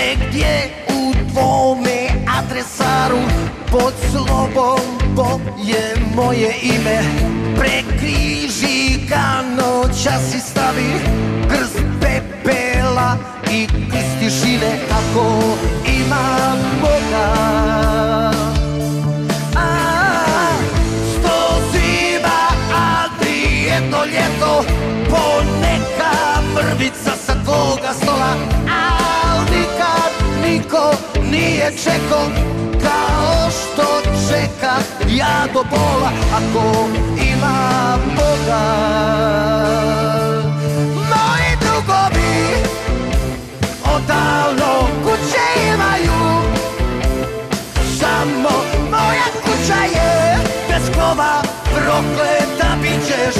negdje u tvome adresaru pod slobom je moje ime. Prekriži ga noćas i stavi krst pepela i krst tišine ako ima Boga. Sto zima, ali jedno ljeto, poneka mrvica sa tvoga stola, al nikad niko nije čekao kao što čeka ja do bola ako ima Boga. Moji drugovi odavno kuće imaju, samo moja kuća je bez krova, prokleta bit ćeš.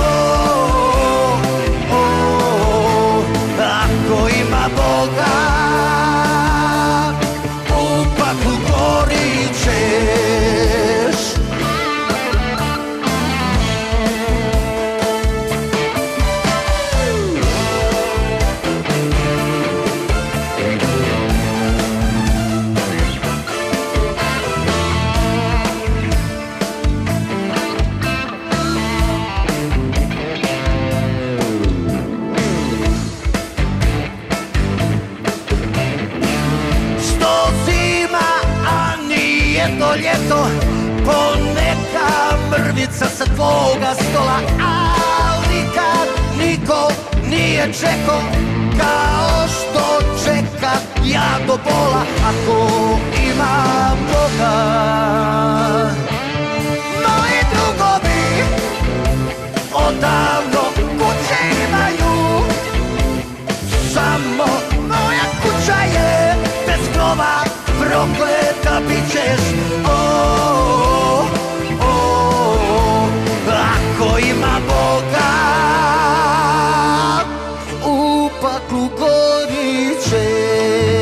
Ako ima Boga, u paklu gorit ćeš. Jedno ljeto, poneka mrvica sa tvoga stola, al nikad niko nije čekao kao što čeka ja do bola ako ima Boga. Moji drugovi odavno kuće imaju, samo moja kuća je bez krova, prokleta bit ćeš. Ako ima Boga, u paklu gorit ćeš.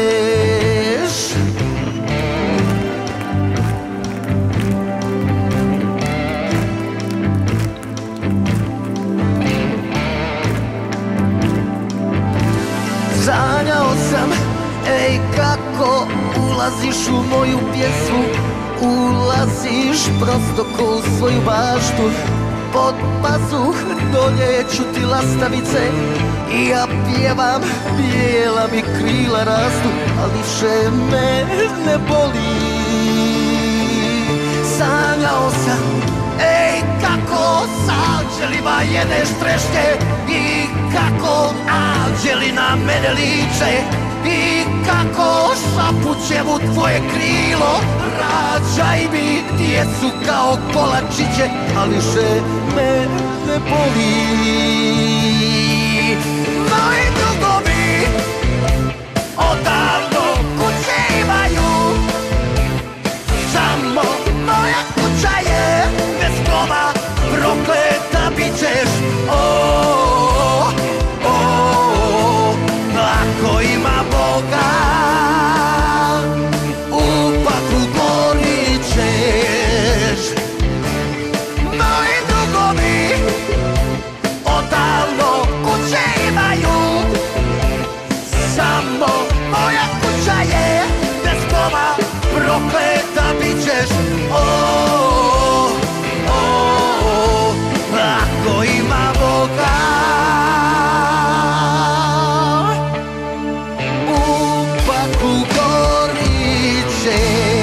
Sanjao sam, ej kako ulaziš u moju pjesmu, ulaziš prosto ko u svoju baštu. Pod pazuh doljeću ti lastavice i ja pjevam, bijela mi krila rastu, ali više me ne boli. Sanjao sam, ej kako s anđelima jedeš trešnje i kako anđeli na mene liče i kako šapućem u tvoje krilo. Rađaj mi djecu kao kolačiće, ali više me ne boli. Moji drugovi odavno kuće imaju, samo moja kuća je bez krova, prokleta bit ćeš. Ako ima Boga, u paklu gorit ćeš. Moji drugovi odavno kuće imaju, samo moja kuća je bez krova, prokleta bit ćeš. Ako ima Boga, u paklu gorit ćeš.